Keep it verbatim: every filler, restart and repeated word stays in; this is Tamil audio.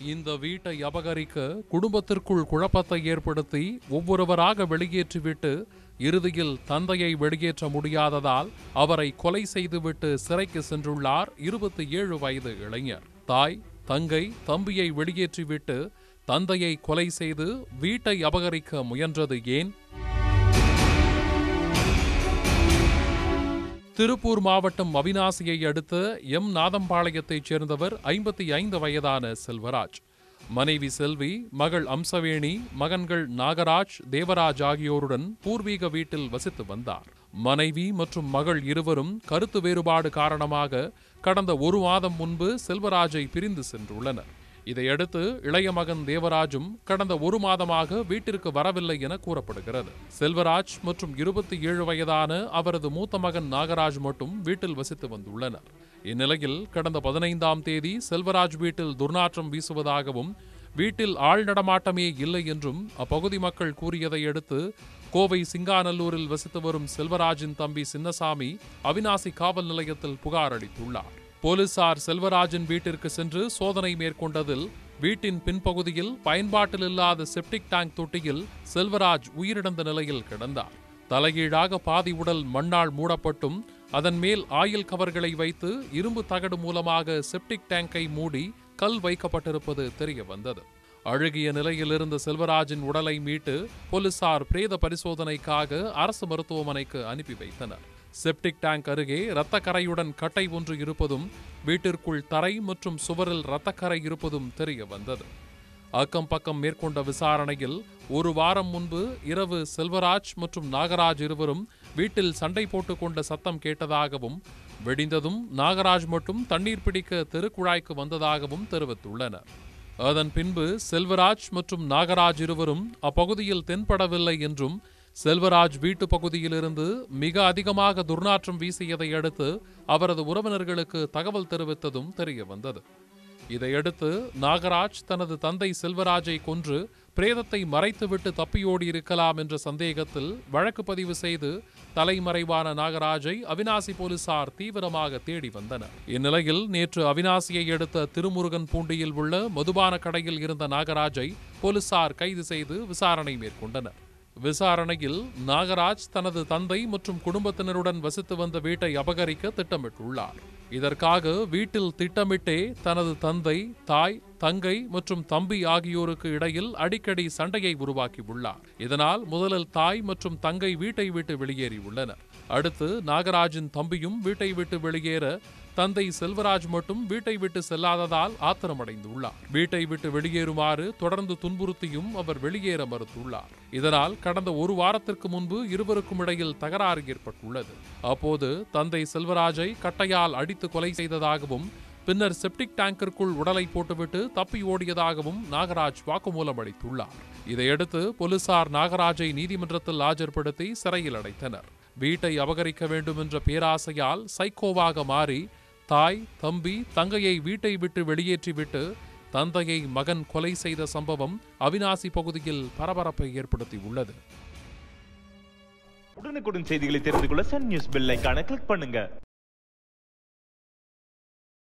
இந்த வீட்டை அபகரிக்க குடும்பத்திற்குள் குழப்பத்தை ஏற்படுத்தி ஒவ்வொருவராக வெளியேற்றிவிட்டு இறுதியில் தந்தையை வெளியேற்ற முடியாததால் அவரை கொலை செய்துவிட்டு சிறைக்கு சென்றுள்ளார் இருபத்தி ஏழு வயது இளைஞர். தாய், தங்கை, தம்பியை வெளியேற்றிவிட்டு தந்தையை கொலை செய்து வீட்டை அபகரிக்க முயன்றது ஏன்? திருப்பூர் மாவட்டம் அவிநாசியை அடுத்த எம் நாதம்பாளையத்தைச் சேர்ந்தவர் ஐம்பத்தி ஐந்து வயதான செல்வராஜ். மனைவி செல்வி, மகள் அம்சவேணி, மகன்கள் நாகராஜ், தேவராஜ் ஆகியோருடன் பூர்வீக வீட்டில் வசித்து வந்தார். மனைவி மற்றும் மகள் இருவரும் கருத்து வேறுபாடு காரணமாக கடந்த ஒரு மாதம் முன்பு செல்வராஜை பிரிந்து சென்றுள்ளனர். இதையடுத்து இளைய மகன் தேவராஜும் கடந்த ஒரு மாதமாக வீட்டிற்கு வரவில்லை என கூறப்படுகிறது. செல்வராஜ் மற்றும் இருபத்தி ஏழு வயதான அவரது மூத்த மகன் நாகராஜ் மட்டும் வீட்டில் வசித்து வந்துள்ளனர். இந்நிலையில் கடந்த பதினைந்தாம் தேதி செல்வராஜ் வீட்டில் துர்நாற்றம் வீசுவதாகவும் வீட்டில் ஆள் நடமாட்டமே இல்லை என்றும் அப்பகுதி மக்கள் கூறியதை அடுத்து கோவை சிங்காநல்லூரில் வசித்து வரும் செல்வராஜின் தம்பி சின்னசாமி அவிநாசி காவல் நிலையத்தில் புகார் அளித்துள்ளார். போலீசார் செல்வராஜின் வீட்டிற்கு சென்று சோதனை மேற்கொண்டதில் வீட்டின் பின்பகுதியில் பயன்பாட்டில் இல்லாத செப்டிக் டேங்க் தொட்டியில் செல்வராஜ் உயிரிழந்த நிலையில் கிடந்தார். தலைகீழாக பாதி உடல் மண்ணால் மூடப்பட்டும் அதன் மேல் ஆயில் கவர்களை வைத்து இரும்பு தகடு மூலமாக செப்டிக் டேங்கை மூடி கல் வைக்கப்பட்டிருப்பது தெரிய வந்தது. அழுகிய நிலையில் இருந்த செல்வராஜின் உடலை மீட்டு போலீசார் பிரேத பரிசோதனைக்காக அரசு மருத்துவமனைக்கு அனுப்பி வைத்தனர். செப்டிக் டேங்க் அருகே இரத்தக்கரையுடன் கட்டை ஒன்று இருப்பதும் வீட்டிற்குள் தரை மற்றும் சுவரில் இரத்தக்கரை இருப்பதும் தெரிய வந்தது. அக்கம் பக்கம் மேற்கொண்ட விசாரணையில் ஒரு வாரம் முன்பு இரவு செல்வராஜ் மற்றும் நாகராஜ் இருவரும் வீட்டில் சண்டை போட்டுக் கொண்ட சத்தம் கேட்டதாகவும் வெடிந்ததும் நாகராஜ் மட்டும் தண்ணீர் பிடிக்க தெருக்குழாய்க்கு வந்ததாகவும் தெரிவித்துள்ளனர். அதன் பின்பு செல்வராஜ் மற்றும் நாகராஜ் இருவரும் அப்பகுதியில் தென்படவில்லை என்றும் செல்வராஜ் வீட்டு பகுதியிலிருந்து மிக அதிகமாக துர்நாற்றம் வீசியதை அடுத்து அவரது உறவினர்களுக்கு தகவல் தெரிவித்ததும் தெரிய வந்தது. இதையடுத்து நாகராஜ் தனது தந்தை செல்வராஜை கொன்று பிரேதத்தை மறைத்துவிட்டு தப்பியோடி இருக்கலாம் என்ற சந்தேகத்தில் வழக்கு பதிவு செய்து தலைமறைவான நாகராஜை அவிநாசி போலீசார் தீவிரமாக தேடி வந்தனர். இந்நிலையில் நேற்று அவிநாசியை அடுத்த திருமுருகன் பூண்டியில் உள்ள மதுபான கடையில் இருந்த நாகராஜை போலீசார் கைது செய்து விசாரணை மேற்கொண்டனர். விசாரணையில் நாகராஜ் தனது தந்தை மற்றும் குடும்பத்தினருடன் வசித்து வந்த வீட்டை அபகரிக்க திட்டமிட்டுள்ளார். இதற்காக வீட்டில் திட்டமிட்டே தனது தந்தை, தாய், தங்கை மற்றும் தம்பி ஆகியோருக்கு இடையில் அடிக்கடி சண்டையை உருவாக்கியுள்ளார். இதனால் முதலில் தாய் மற்றும் தங்கை வீட்டை விட்டு வெளியேறியுள்ளனர். அடுத்து நாகராஜின் தம்பியும் வீட்டை விட்டு வெளியேற தந்தை செல்வராஜ் மட்டும் வீட்டை விட்டு செல்லாததால் ஆத்திரமடைந்துள்ளார். வீட்டை விட்டு வெளியேறுமாறு தொடர்ந்து துன்புறுத்தியும் அவர் வெளியேற மறுத்துள்ளார். இதனால் கடந்த ஒரு வாரத்திற்கு முன்பு இருவருக்கும் இடையில் தகராறு ஏற்பட்டுள்ளது. அப்போது தந்தை செல்வராஜை கட்டையால் அடித்து கொலை செய்ததாகவும் பின்னர் செப்டிக் டேங்கிற்குள் உடலை போட்டுவிட்டு தப்பி ஓடியதாகவும் நாகராஜ் வாக்குமூலம் அளித்துள்ளார். இதையடுத்து போலீசார் நாகராஜை நீதிமன்றத்தில் ஆஜர்படுத்தி சிறையில் அடைத்தனர். வீட்டை அபகரிக்க வேண்டும் என்ற பேராசையால் சைக்கோவாக மாறி தாய், தம்பி, தங்கையை வீட்டை விட்டு வெளியேற்றிவிட்டு தந்தையை மகன் கொலை செய்த சம்பவம் அவிநாசி பகுதியில் பரபரப்பை ஏற்படுத்தியுள்ளது. உடனுக்குடன் செய்திகளை தெரிந்து கொள்ள சன் நியூஸ் பெல் ஐகானை கிளிக் பண்ணுங்க.